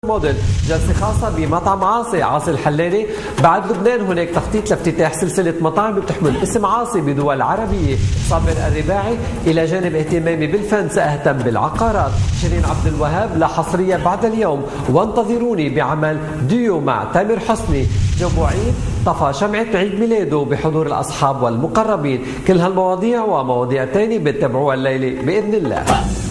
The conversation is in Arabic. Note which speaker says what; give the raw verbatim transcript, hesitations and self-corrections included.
Speaker 1: موديل جلسة خاصة بمطعم عاصي عاصي الحلالي. بعد لبنان هناك تخطيط لافتتاح سلسلة مطاعم بتحمل اسم عاصي بدول عربية. صابر الرباعي إلى جانب اهتمامي بالفن سأهتم بالعقارات. شيرين عبد الوهاب لا حصرية بعد اليوم، وانتظروني بعمل ديو مع تامر حسني. جو بوعيد طفى شمعة عيد ميلاده بحضور الأصحاب والمقربين. كل هالمواضيع ومواضيع تانية بتتابعوها الليلة بإذن الله.